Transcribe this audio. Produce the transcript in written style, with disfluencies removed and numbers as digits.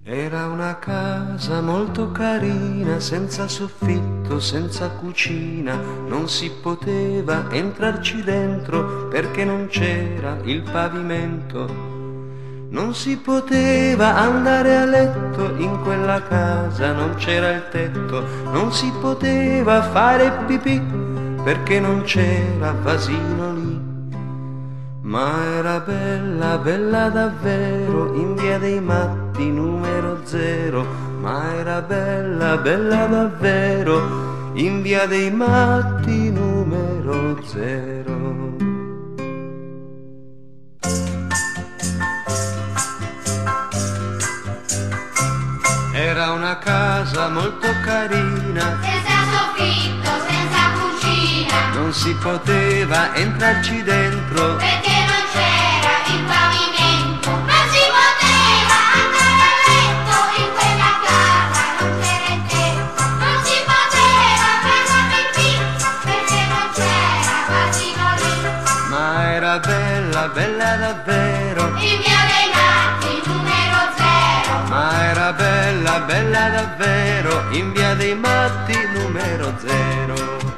Era una casa molto carina, senza soffitto, senza cucina, non si poteva entrarci dentro perché non c'era il pavimento. Non si poteva andare a letto in quella casa, non c'era il tetto, non si poteva fare pipì perché non c'era vasino lì. Ma era bella, bella davvero, in via dei Matti numero 0. Ma era bella, bella davvero, in via dei Matti numero 0. Era una casa molto carina, senza soffitto, senza cucina, non si poteva entrarci dentro perché non c'era il pavimento. Non si poteva andare a letto in quella casa, non c'era il tetto. Non si poteva fare la pipì perché non c'era vasino lì. Ma era bella, bella davvero, In via dei Matti numero 0. ma era bella, bella davvero, in via dei Matti numero 0.